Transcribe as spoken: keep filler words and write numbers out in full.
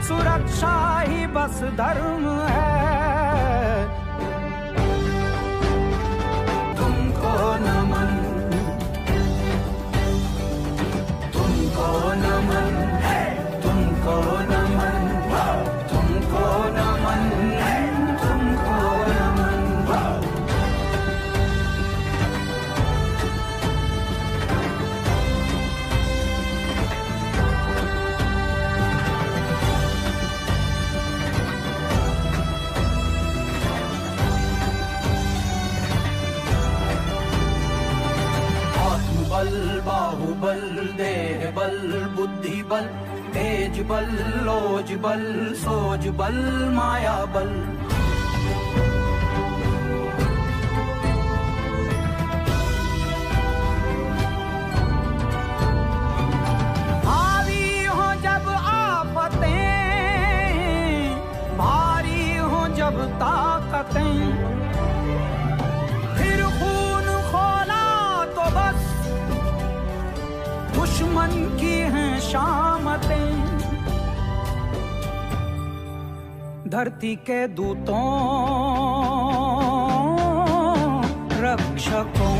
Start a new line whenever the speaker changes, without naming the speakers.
सुरक्षा ही बस धर्म है। तुमको नमन, तुमको नमन, तुमको नमन, तुमको नमन, तुमको नमन। बल बाहुबल, देह बल, बुद्धि बल, तेज बल, लोज बल, सोज बल, माया बल। भारी हो जब आफतें, भारी हो जब ताकतें, फिर खून खोला तो बस दुश्मन की हैं शामतें। धरती के दूतों रक्षकों